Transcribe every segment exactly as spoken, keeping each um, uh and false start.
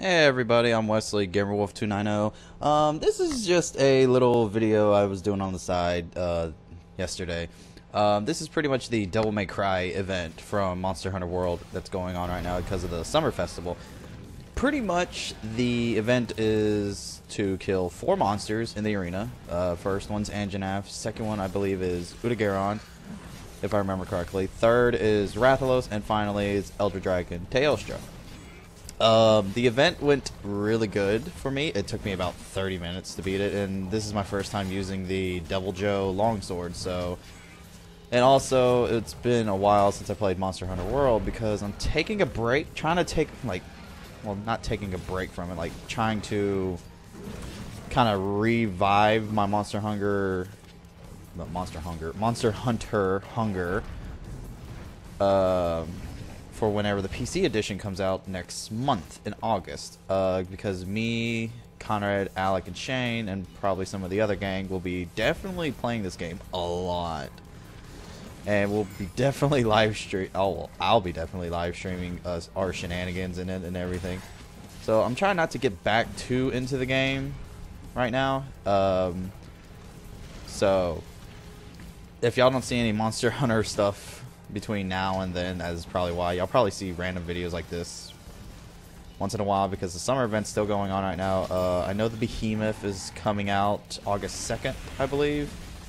Hey everybody, I'm Wesley, Gamerwolf two ninety. Um, this is just a little video I was doing on the side uh, yesterday. Um, this is pretty much the Devil May Cry event from Monster Hunter World that's going on right now because of the Summer Festival. Pretty much the event is to kill four monsters in the arena. Uh, first one's Anjanath, second one I believe is Odogaron, if I remember correctly. Third is Rathalos, and finally is Elder Dragon Teostra. Um, the event went really good for me. It took me about thirty minutes to beat it, and this is my first time using the Devil Joe longsword, so... And also, it's been a while since I played Monster Hunter World, because I'm taking a break, trying to take, like... Well, not taking a break from it, like, trying to kind of revive my Monster Hunger... No, Monster Hunger... Monster Hunter Hunger. Um... for whenever the P C edition comes out next month in August, uh, because me, Conrad, Alec, and Shane, and probably some of the other gang will be definitely playing this game a lot, and we'll be definitely live stream. Oh, I'll be definitely live streaming us our shenanigans in it and everything. So I'm trying not to get back too into the game right now. Um, so if y'all don't see any Monster Hunter stuff between now and then, that is probably why. Y'all probably see random videos like this once in a while because the summer event's still going on right now. Uh, I know the Behemoth is coming out August second, I believe.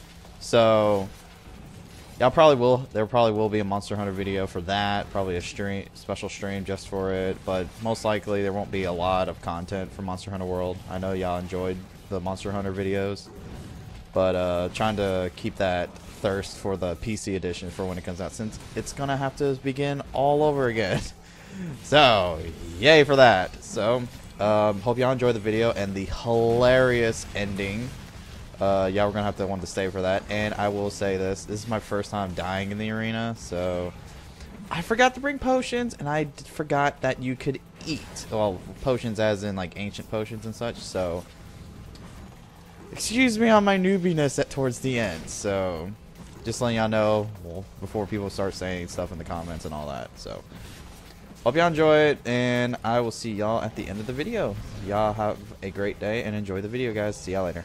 So y'all probably will. There probably will be a Monster Hunter video for that. Probably a stream, special stream just for it. But most likely there won't be a lot of content for Monster Hunter World. I know y'all enjoyed the Monster Hunter videos, but uh, trying to keep that thirst for the P C edition for when it comes out, since it's gonna have to begin all over again. So yay for that. So um, hope y'all enjoy the video and the hilarious ending. Uh, yeah, we're gonna have to want to stay for that. And I will say this: this is my first time dying in the arena, so I forgot to bring potions, and I d forgot that you could eat. Well, potions as in like ancient potions and such. So excuse me on my newbiness at towards the end. So just letting y'all know, well, before people start saying stuff in the comments and all that. So hope y'all enjoy it, and I will see y'all at the end of the video. Y'all have a great day and enjoy the video, guys. See y'all later.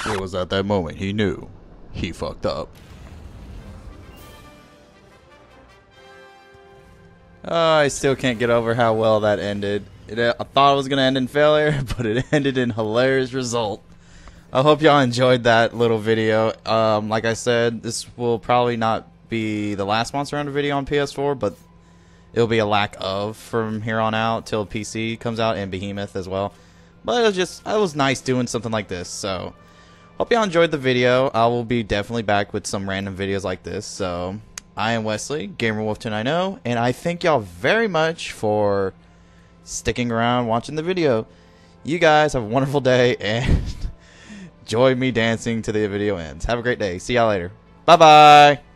It was at that moment he knew he fucked up. Oh, I still can't get over how well that ended. It, I thought it was going to end in failure, but it ended in hilarious result. I hope y'all enjoyed that little video. Um, like I said, this will probably not be the last Monster Hunter video on P S four, but it'll be a lack of from here on out till P C comes out, and Behemoth as well. But it was just, it was nice doing something like this, so hope y'all enjoyed the video. I will be definitely back with some random videos like this, so I am Wesley, GamerWolf two ninety, and I thank y'all very much for sticking around watching the video. You guys have a wonderful day, and enjoy me dancing to the video ends. Have a great day. See y'all later. Bye-bye.